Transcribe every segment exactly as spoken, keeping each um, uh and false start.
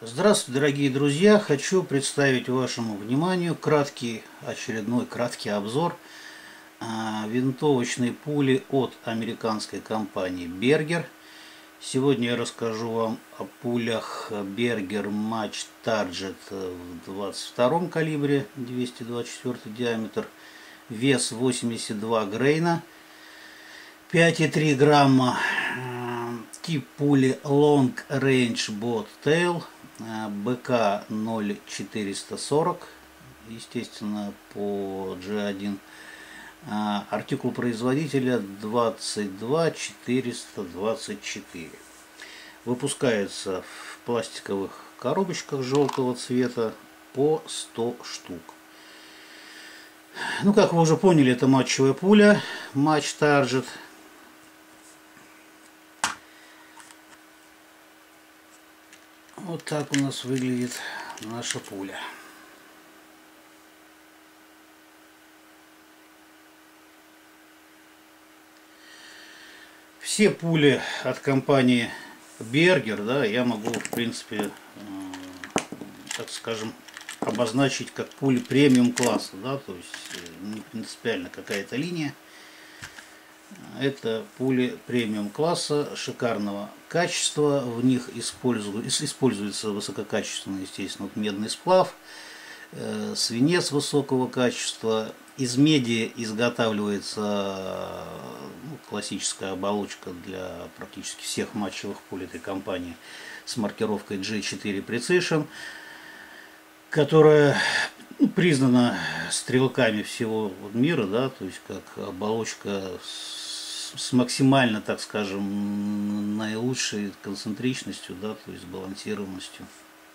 Здравствуйте, дорогие друзья! Хочу представить вашему вниманию краткий, очередной краткий обзор а, винтовочной пули от американской компании Berger. Сегодня я расскажу вам о пулях Berger Match Target в двадцать втором калибре, двести двадцать четвёртый диаметр, вес восемьдесят два грейна, пять и три грамма. Тип пули Long Range Bot Tail, бэ ка ноль четыреста сорок, естественно, по джи один. Артикул производителя двадцать два четыреста двадцать четыре. Выпускается в пластиковых коробочках желтого цвета по сто штук. Ну, как вы уже поняли, это матчевая пуля Match Target. Вот так у нас выглядит наша пуля. Все пули от компании Berger, да, я могу, в принципе, э, так скажем, обозначить как пули премиум класса, да, то есть не принципиально какая-то линия. Это пули премиум класса, шикарного качества. В них используется, используется высококачественный, естественно, вот медный сплав, э, свинец высокого качества. Из меди изготавливается ну, классическая оболочка для практически всех матчевых пуль этой компании с маркировкой джи четыре Precision, которая ну, признана стрелками всего мира, да, то есть как оболочка с, с максимально, так скажем, наилучшей концентричностью, да, то есть балансированностью.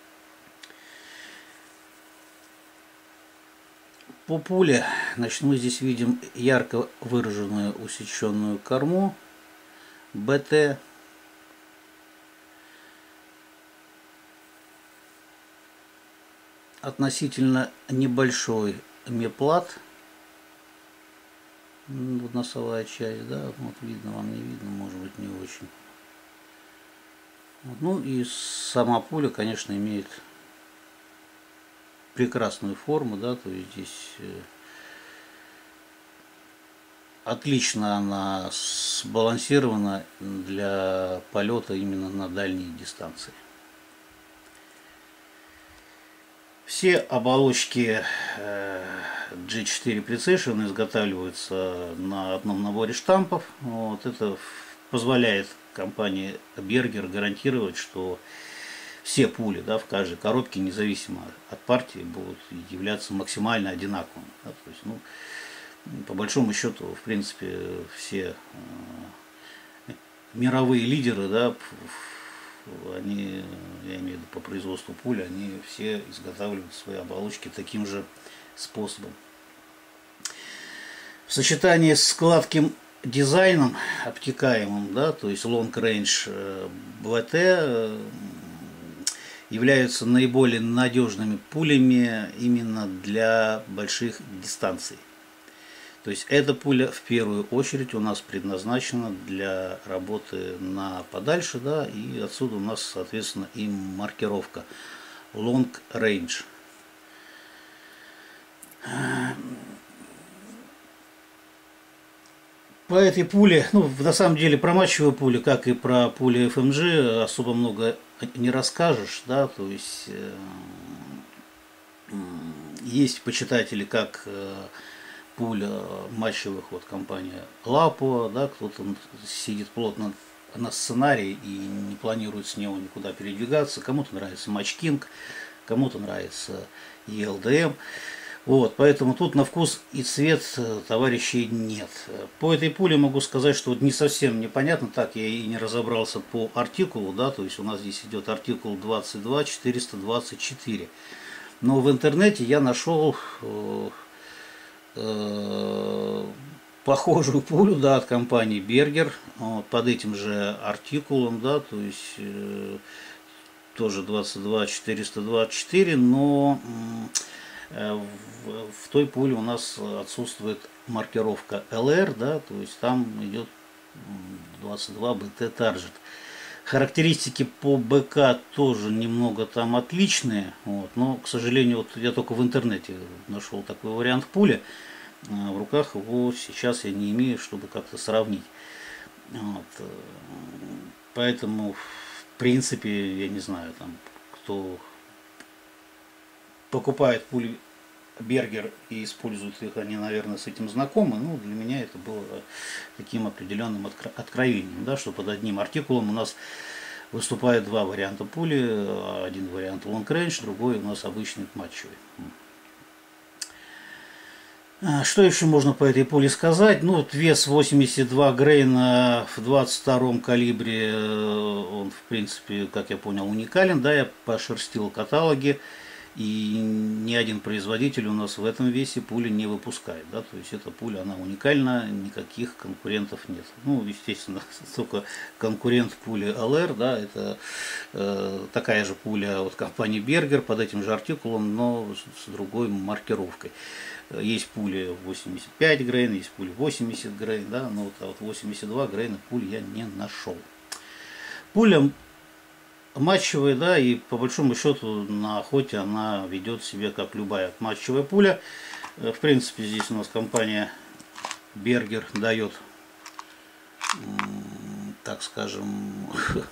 По пуле, значит, мы здесь видим ярко выраженную усеченную корму бэ тэ. Относительно небольшой меплат, вот носовая часть, да, вот видно, вам не видно, может быть не очень. Вот, ну и сама пуля, конечно, имеет прекрасную форму, да, то есть здесь отлично она сбалансирована для полета именно на дальние дистанции. Все оболочки джи четыре Precision изготавливаются на одном наборе штампов. Вот, это позволяет компании Berger гарантировать, что все пули, да, в каждой коробке, независимо от партии, будут являться максимально одинаковыми. Да, то есть, ну, по большому счету, в принципе, все э, мировые лидеры, да, они, я имею в виду по производству пуль, они все изготавливают свои оболочки таким же способом. В сочетании с гладким дизайном, обтекаемым, да, то есть Long Range бэ тэ, являются наиболее надежными пулями именно для больших дистанций. То есть эта пуля в первую очередь у нас предназначена для работы на подальше, да, и отсюда у нас, соответственно, и маркировка Long Range. По этой пуле, ну, на самом деле, про матчевую пулю, как и про пули эф эм джи, особо много не расскажешь, да, то есть э, есть почитатели, как э, пуля матчевых, вот компания Лапо, да, кто-то сидит плотно на сценарии и не планирует с него никуда передвигаться, кому-то нравится Match King, кому-то нравится и эл дэ эм. Вот, поэтому тут на вкус и цвет товарищей нет. По этой пуле могу сказать, что вот не совсем непонятно, так я и не разобрался по артикулу, да, то есть у нас здесь идет артикул двадцать два четыреста двадцать четыре. Но в интернете я нашел э, э, похожую пулю, да, от компании Berger, вот, под этим же артикулом, да, то есть э, тоже двадцать два четыреста двадцать четыре, но э, в, в той пуле у нас отсутствует маркировка эл эр, да, то есть там идет двадцать два бэ тэ Target. Характеристики по БК тоже немного там отличные, вот, но, к сожалению, вот я только в интернете нашел такой вариант пули. В руках его сейчас я не имею, чтобы как-то сравнить. Вот. Поэтому, в принципе, я не знаю, там, кто покупает пули Бергер и используют их, они, наверное, с этим знакомы. Ну, для меня это было таким определенным откро откровением, да, что под одним артикулом у нас выступает два варианта пули. Один вариант long range, другой у нас обычный матчевый. Что еще можно по этой пуле сказать? Ну, вот вес восемьдесят два грейна в двадцать втором калибре, он, в принципе, как я понял, уникален. Да, я пошерстил каталоги, и ни один производитель у нас в этом весе пули не выпускает. Да, то есть эта пуля, она уникальна, никаких конкурентов нет. Ну, естественно, только конкурент пули эл эр, да, это э, такая же пуля от компании Berger под этим же артикулом, но с другой маркировкой. Есть пули восемьдесят пять грейн, есть пули восемьдесят грейн, да, но вот, а вот восемьдесят два грейна пуль я не нашел. Пуля матчевая, да, и по большому счету на охоте она ведет себя как любая матчевая пуля. В принципе, здесь у нас компания Berger дает, так скажем,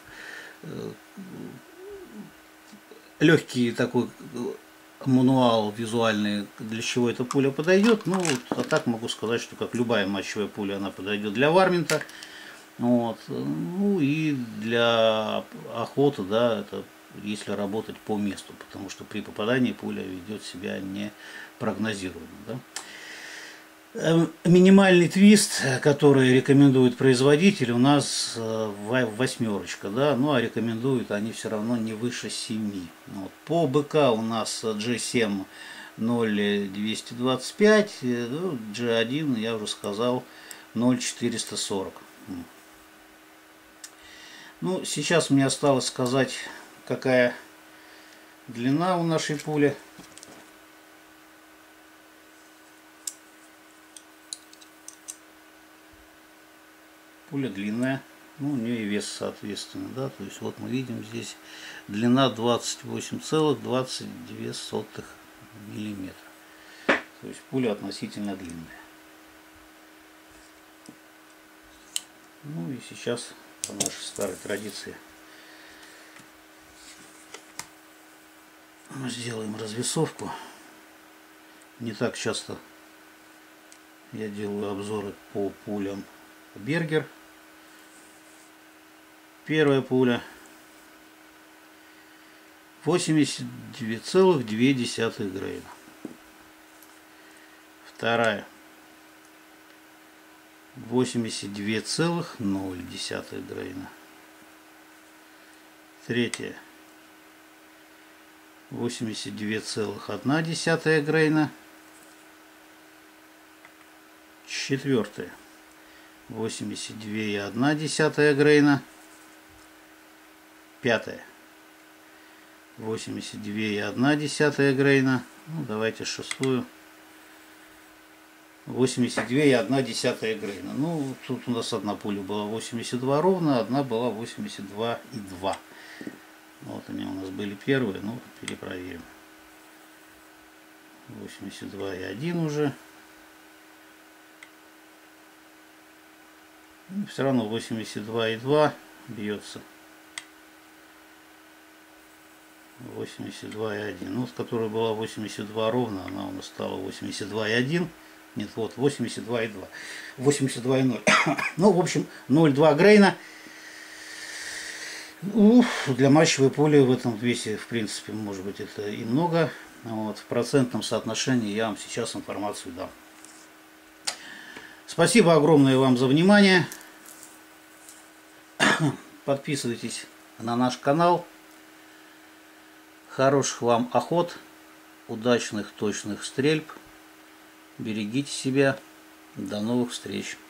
легкий такой мануал визуальный, для чего эта пуля подойдет. Ну, а так могу сказать, что как любая матчевая пуля, она подойдет для варминта. Вот. Ну и для охоты, да, это если работать по месту, потому что при попадании пуля ведет себя непрогнозируемо. Да. Минимальный твист, который рекомендует производитель, у нас восьмерочка, да, ну а рекомендуют они все равно не выше семи. Вот. По БК у нас джи семь ноль двести двадцать пять, ну, джи один, я уже сказал, ноль четыреста сорок. Ну, сейчас мне осталось сказать, какая длина у нашей пули. Пуля длинная, ну, у нее и вес соответственно, да, то есть вот мы видим здесь длина двадцать восемь целых двадцать две сотых миллиметра. То есть пуля относительно длинная. Ну и сейчас по нашей старой традиции мы сделаем развесовку. Не так часто я делаю обзоры по пулям Berger. Первая пуля восемьдесят два целых две десятых грейна. Вторая восемьдесят два целых ноль десятых грейна. Третья восемьдесят два целых одна десятая грейна. Четвертая восемьдесят два и одна десятая грейна. Пятая восемьдесят два и одна десятая грейна. Ну, давайте шестую. восемьдесят два и одна десятая грейна. Ну, тут у нас одна пуля была восемьдесят два ровно, одна была восемьдесят два и два. Вот они у нас были первые, ну, перепроверим. восемьдесят два и один уже. Ну, все равно восемьдесят два и два бьется. восемьдесят два и один. Ну, с которой была восемьдесят два ровно, она у нас стала восемьдесят два и один. Нет, вот восемьдесят два и два. восемьдесят два и ноль. Ну, в общем, ноль целых два грейна. Ну, для матчевой пули в этом весе, в принципе, может быть, это и много. Вот, в процентном соотношении я вам сейчас информацию дам. Спасибо огромное вам за внимание. Подписывайтесь на наш канал. Хороших вам охот, удачных точных стрельб. Берегите себя. До новых встреч.